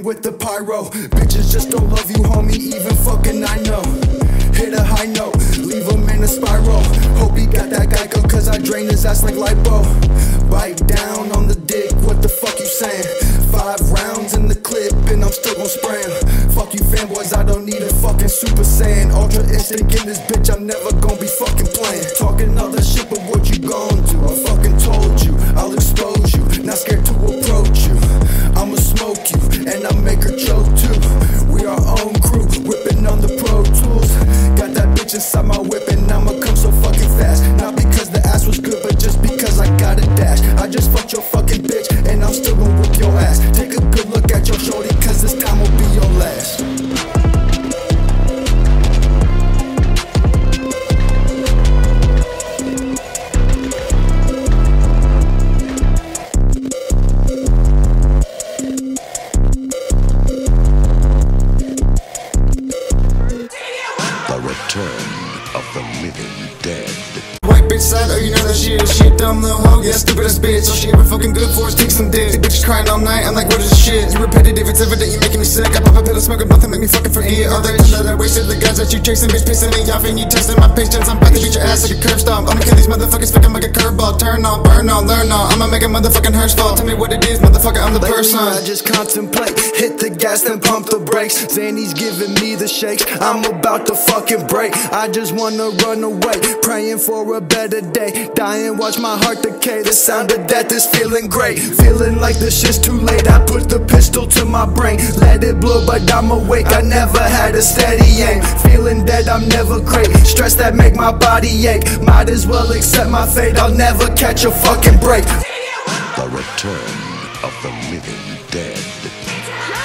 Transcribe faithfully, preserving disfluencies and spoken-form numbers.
with the pyro. Bitches just don't love you, homie, even fucking I know. Hit a high note, leave him in a spiral. Hope he got that Geico, cause I drain his ass like lipo. Bite down on the dick, what the fuck you saying? Five rounds in the clip and I'm still gon' spray him. Fuck you fanboys, I don't need a fucking Super Saiyan. Ultra instinct in this bitch, I'm never gon' be fucking playing. Talking all that shit, but what you gon' do? I fucking told you, I'll expose you. Not scared to approach you. I'ma smoke you, and I'll make her choke too. We our own crew, whipping on the Pro Tools. Got that bitch inside my whip and I'ma come so fucking fast. Not because the ass was good, but just because I got a dash. I just fucked your fucking bitch and I'm still gon' whip your ass. Take a good look at your shorty, cause this time will be your last. Of the living dead. White bitch side, oh you know that she is shit. Dumb little hoe, yeah, stupid ass bitch. So she ever fucking good for us, take some dick. The bitch is crying all night, I'm like, what is this shit? You repetitive, it's evident, you making me sick. I pop a pill, smoke a blunt, make me fucking forget all that time that I wasted. The guys that you chasing, bitch pissing me off and you testing my patience. I'm about to beat your ass like a curb stomp. I'ma kill these motherfuckers, fucking like a curveball. Turn on, burn on, learn on. I'ma make a motherfucking hurst fall. Tell me what it is, motherfucker, I'm the person. I just contemplate, hit the gas then pump the brakes. Zanny's giving me the shakes, I'm about to fucking break. I just wanna run away, praying for a better day. Dying, watch my heart decay. The sound of death is feeling great. Feeling like the shit's too late. I put the pistol to my brain, let it blow, but I'm awake. I never had a steady aim. Feeling dead, I'm never great. Stress that make my body ache. Might as well accept my fate. I'll never catch a fucking break. The return of the living dead.